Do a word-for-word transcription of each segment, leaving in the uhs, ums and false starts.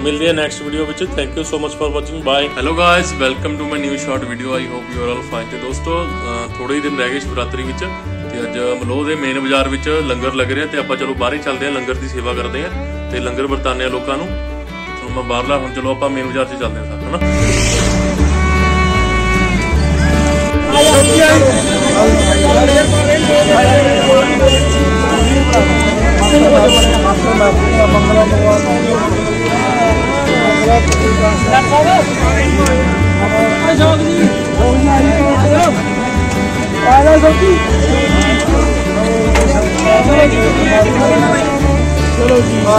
मिलते हैं next video में। Thank you so much for watching, bye. Hello guys, welcome to my new short video. I hope you are all fine. तो दोस्तों थोड़े ही दिन रह गए शिवरात्रि में, तो अज मलोह के मेन बाजार में लंगर लग रहा, तो आप चलो बाहर ही चलते हैं, लंगर की सेवा करते हैं, तो लंगर वरताने लोगों को। तो मैं बाहरला हम चलो आप मेन बाजार से चलते हैं साथ, है ना। चलो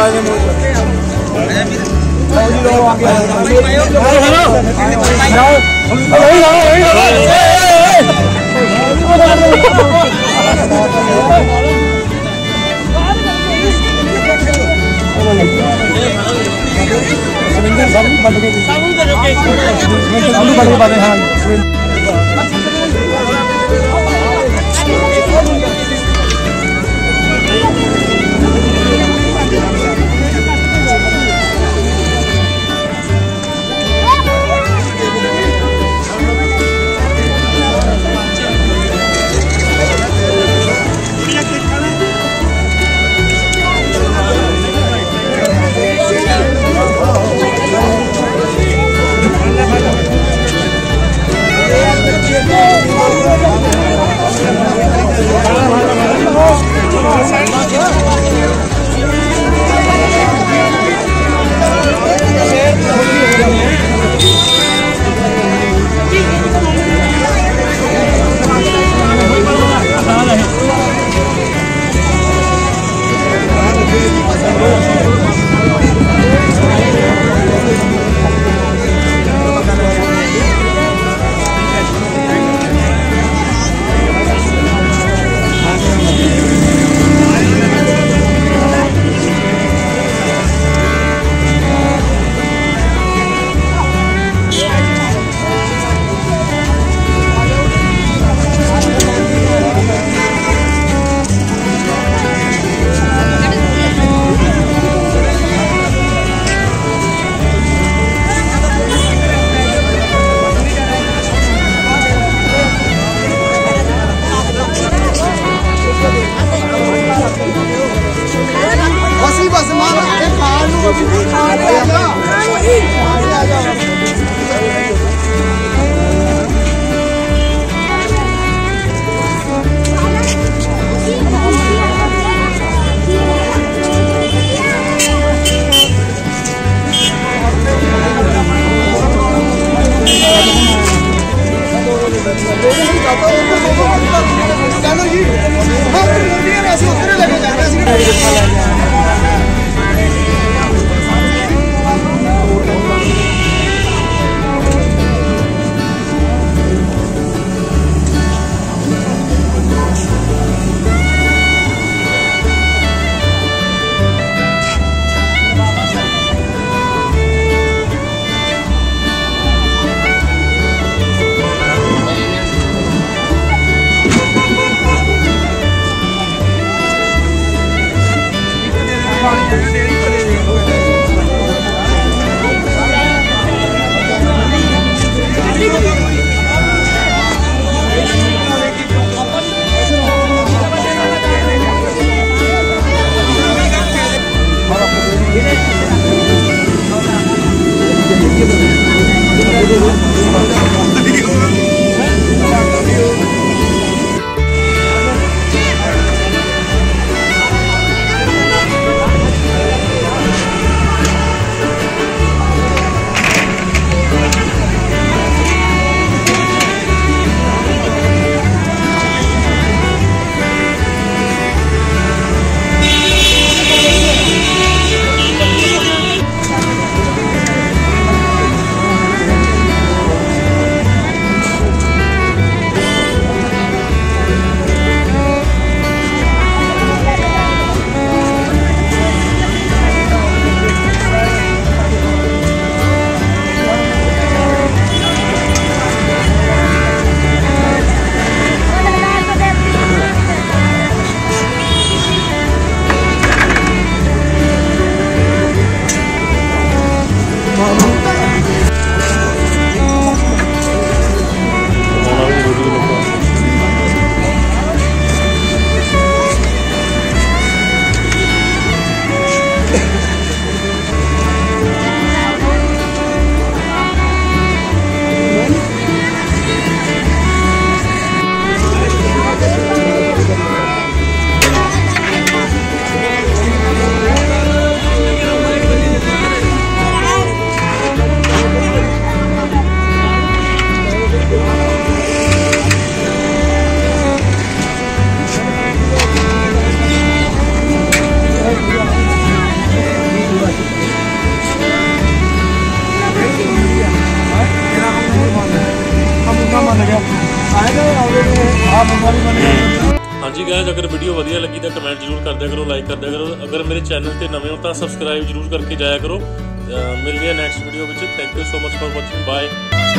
जी, हम ऐसे उतरे लगे जाना। ਹਾਂਜੀ ਗਾਇਜ਼, ਅਗਰ ਵੀਡੀਓ ਵਧੀਆ ਲੱਗੀ ਤਾਂ ਕਮੈਂਟ ਜ਼ਰੂਰ ਕਰ ਦਿਆ ਕਰੋ, ਲਾਈਕ ਕਰ ਦਿਆ ਕਰੋ। ਅਗਰ ਮੇਰੇ ਚੈਨਲ ਤੇ ਨਵੇਂ ਹੋ ਤਾਂ ਸਬਸਕ੍ਰਾਈਬ ਜ਼ਰੂਰ ਕਰਕੇ ਜਾਇਆ ਕਰੋ। ਮਿਲਦੇ ਆ ਨੈਕਸਟ ਵੀਡੀਓ ਵਿੱਚ। Thank you so much for watching, bye.